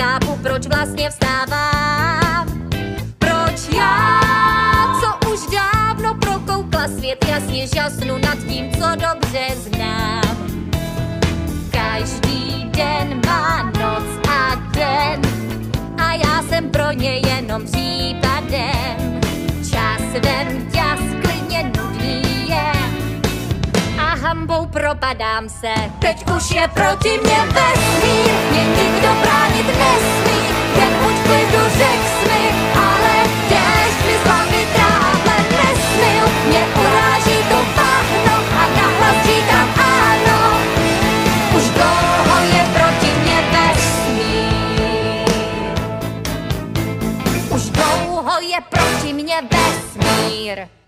nechápu, proč vlastně vstávám. Proč já, co už dávno prokoukla svět, jasně žasnu nad tím, co dobře znám. Každý den má noc a den a já jsem pro ně jenom případem. Časem ťas klidně nudný je a hambou propadám se. Teď už je proti mě vesmír, mě nikdo bránit nesmí, jen buď v klidu řek smy, ale déšť mi z hlavy tráhle nesmyl. Mě uráží to bahno a nahlas říkám ano. Už dlouho je proti mě vesmír. Už dlouho je proti mě vesmír.